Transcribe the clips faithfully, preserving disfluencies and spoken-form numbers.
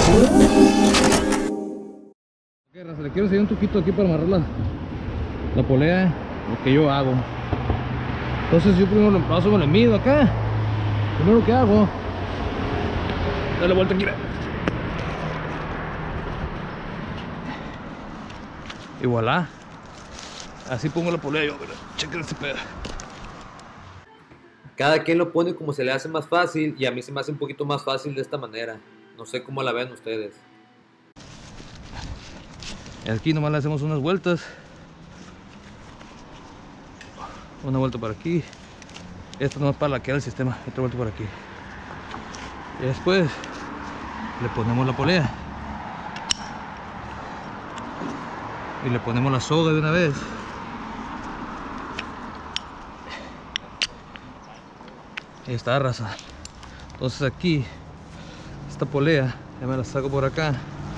Ok, raza, le quiero enseñar un truquito aquí para amarrar la, la polea, lo que yo hago. Entonces yo primero lo paso con el mido acá. Primero que hago, dale vuelta aquí. Y voilà. Así pongo la polea yo, pero chequen este pedo. Cada quien lo pone como se le hace más fácil y a mí se me hace un poquito más fácil de esta manera. No sé cómo la ven ustedes. Y aquí nomás le hacemos unas vueltas. Una vuelta por aquí. Esta nomás para laquear el sistema. Otra vuelta por aquí. Y después le ponemos la polea. Y le ponemos la soga de una vez. Ahí está, raza. Entonces aquí, esta polea, ya me la saco por acá.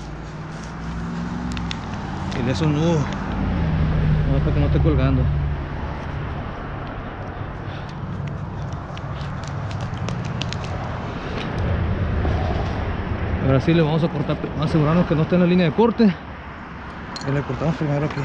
Y le hace un nudo. No, para que no esté colgando. Ahora sí le vamos a cortar, vamos a asegurarnos que no esté en la línea de corte. Y le cortamos primero aquí.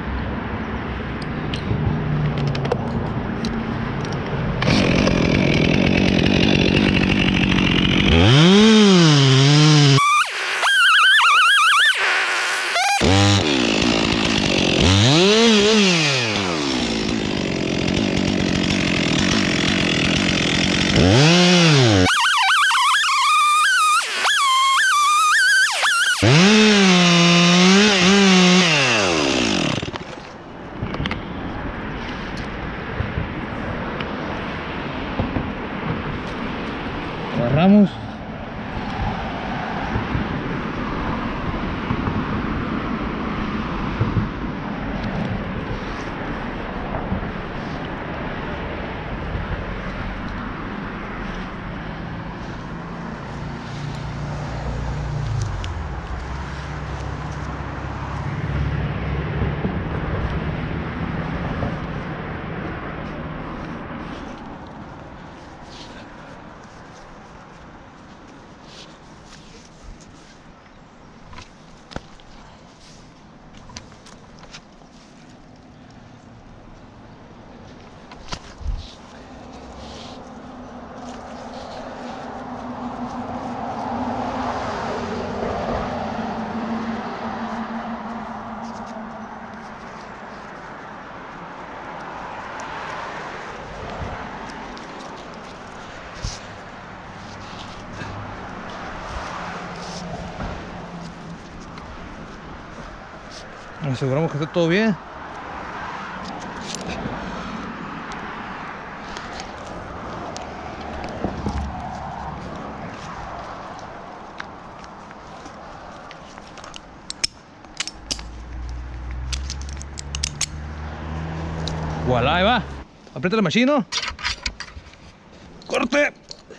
Agarramos. Nos aseguramos que esté todo bien. Voilà, ahí va. Aprieta la machino. Corte.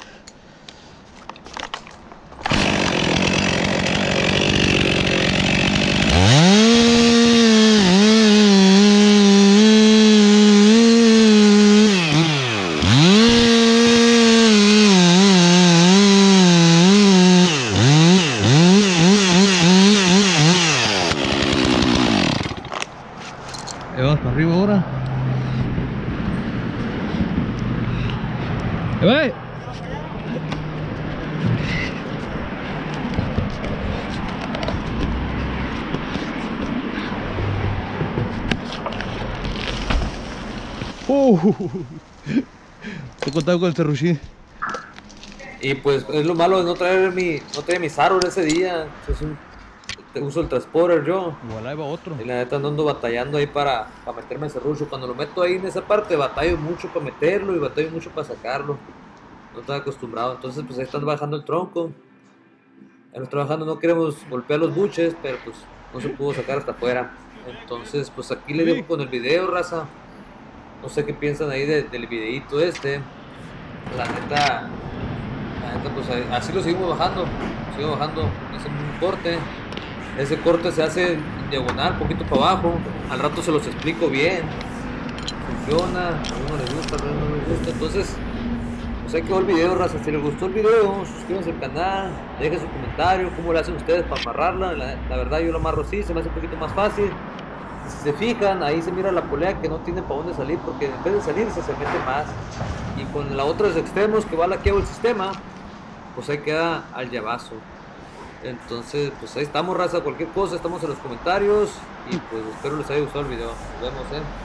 Ahí vamos para arriba ahora. Ahí va. Uh, te contaba con el serruchín. Y pues es lo malo de no traer mi, no traer mi Saror ese día. Es un, uso el transporter yo. Igual ahí va otro. Y la neta ando batallando ahí para, para meterme el serrucho. Cuando lo meto ahí en esa parte batallo mucho para meterlo y batallo mucho para sacarlo. No estaba acostumbrado. Entonces pues ahí están bajando el tronco. Estamos trabajando, no queremos golpear los buches, pero pues no se pudo sacar hasta afuera. Entonces pues aquí le dejo con el video, raza. No sé qué piensan ahí de, del videito este. La neta, la neta pues así lo seguimos bajando. Sigo bajando, es un corte. Ese corte se hace en diagonal, poquito para abajo. Al rato se los explico bien. Funciona, a uno les gusta, a uno no les gusta. Entonces, pues ahí quedó el video, raza. Si les gustó el video, suscríbanse al canal, dejen su comentario, cómo lo hacen ustedes para amarrarla. La, la verdad yo lo amarro así, se me hace un poquito más fácil. Si se fijan, ahí se mira la polea que no tiene para dónde salir, porque en vez de salirse se mete más. Y con la otra de los extremos que va laqueado el sistema, pues ahí queda al llavazo. Entonces, pues ahí estamos, raza. Cualquier cosa, estamos en los comentarios. Y pues espero les haya gustado el video. Nos vemos, eh.